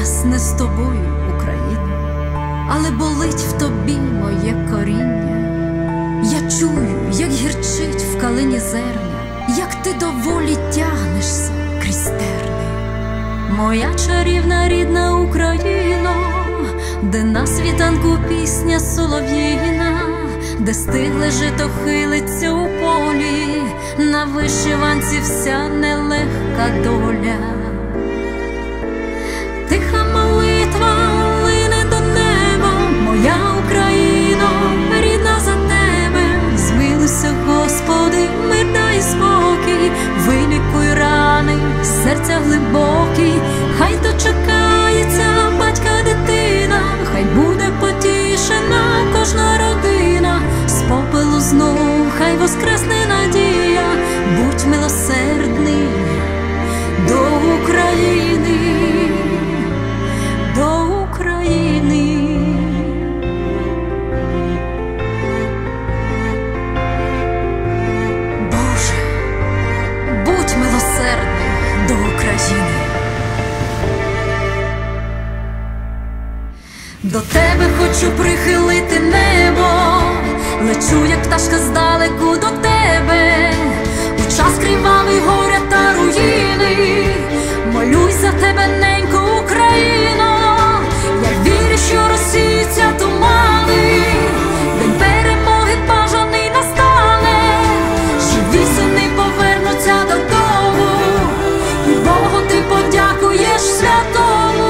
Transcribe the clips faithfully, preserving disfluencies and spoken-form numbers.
зараз не з тобою, Україно, але болить в тобі моє коріння. Я чую, як гірчить в калині зерня, як ти до волі тягнешся крізь терни. Моя чарівна рідна Україно, де на світанку пісня солов'їна, де стигле жито хилиться у полі, на вишиванці вся нелегка доля. Тиха молитва лине до неба, моя Україно, рідна за тебе. Змилуйся, Господи, мир дай спокій, вилікуй рани, серця глибокі. Хай дочекається батька дитина, хай буде потішена кожна родина. З попелу знов хай воскресне надія, будь милосердний до України, до України. Боже, будь милосердний до України. До тебе хочу прихилити небо, лечу, як пташка здалеку до тебе. У час кривавий горя та руїни, молюсь за тебе, ненько Україно. Я вірю, що розсіються тумани, день перемоги бажаний настане. Живі сини повернуться додому, і Богу ти подякуєш святому.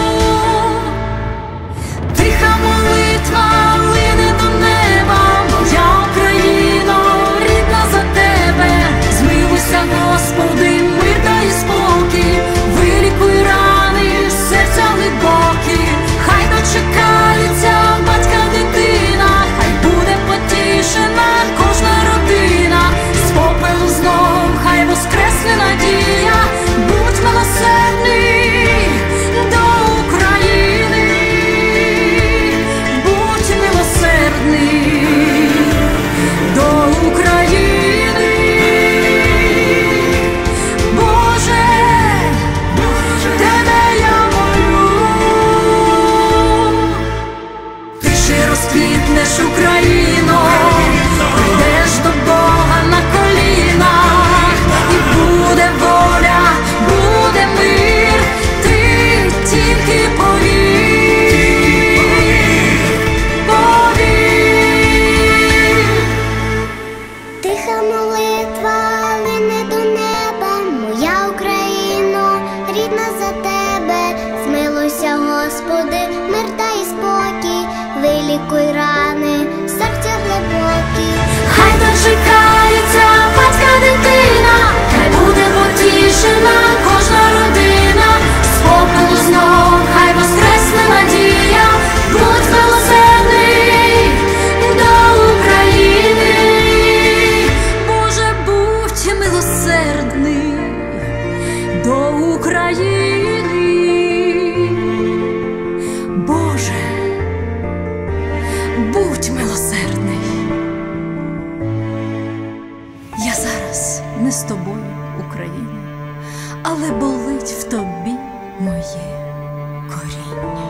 Тиха молитва лине до неба, моя Україно, рідна за тебе. Змилуйся, Господи, мир дай спокій, вилікуй рани, серця глибокі. Хай дочекається батька дитина, хай буде потішена кожна родина. З попелу знов хай воскресне надія, будь милосердний до України, будь милосердний до України. Боже, тебе я молю, ти ще розквітнеш, Україно, прийдеш до Бога на колінах, і буде воля, буде мир, ти тільки повір, повір. Тиха молитва лине до неба, моя Україно, рідна за тебе. Змилуйся, Господи, мир дай спокій, вилікуй рани, серця глибокі. Хай дочекається батька дитина, хай буде потішена кожна родина. З попелу знов хай воскресне надія, будь милосердний до України. Боже, будь милосердний до України. Боже, будь милосердний. Я зараз не з тобою, Україно, але болить в тобі моє коріння.